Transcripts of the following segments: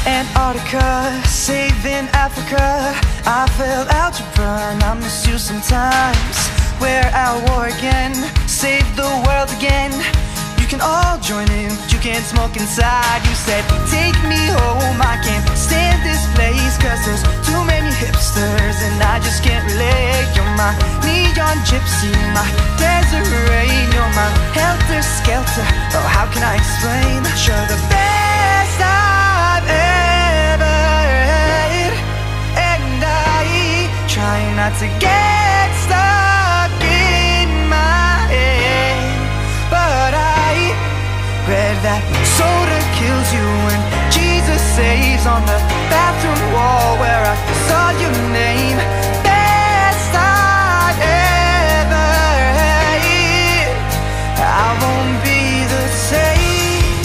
Antarctica, saving Africa. I fell out to burn, I miss you sometimes. We're at war again, save the world again. You can all join in, but you can't smoke inside. You said, take me home, I can't stand this place, cause there's too many hipsters and I just can't relate. You're my neon gypsy, my desert rain. You're my helter-skelter, oh how can I explain? You're the best I've ever had, and I try not to get stuck in my head. But I read that soda kills you and Jesus saves on the bathroom wall where I saw your name. Best I've ever had, I won't be the same.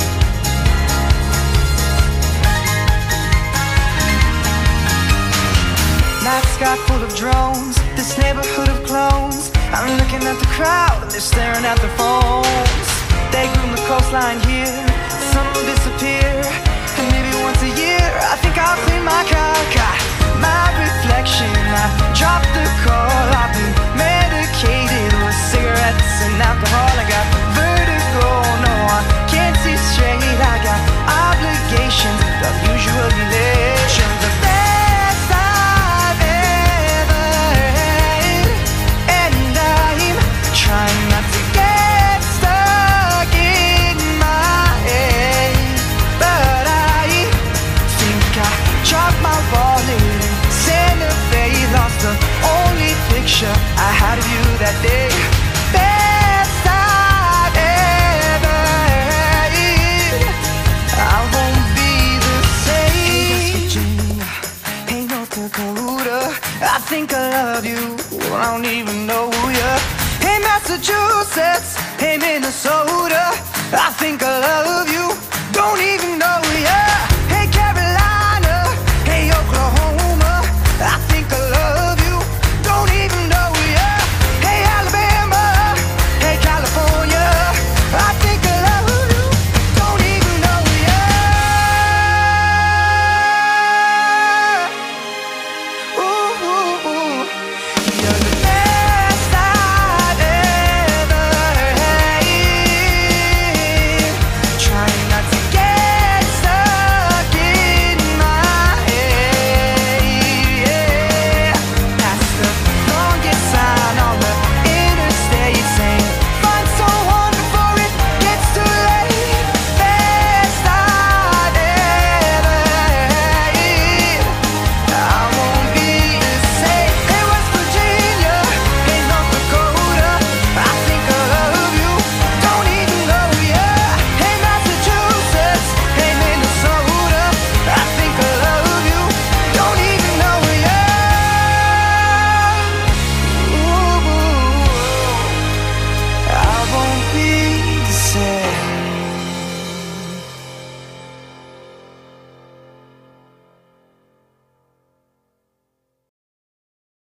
Night sky full of drones, this neighborhood of clones. I'm looking at the crowd and they're staring at their phones. They groom the coastline here, the sun will disappear, and maybe once a year I think I'll clean my car. Got my reflection, I dropped the call. I've been medicated with cigarettes and alcohol. I got vertigo, no I can't see straight. I got obligations, I'm usually late. You're the best I've ever had, and I'm trying not to get stuck in my head. But I think I dropped my wallet in Santa Fe, lost the only picture I had of you that day. Best I've ever had, I won't be the same. Hey, West Virginia, hey, North Dakota, I think I love you, I don't even know ya. Hey, Massachusetts, hey, Minnesota, I think I love you, don't even know ya.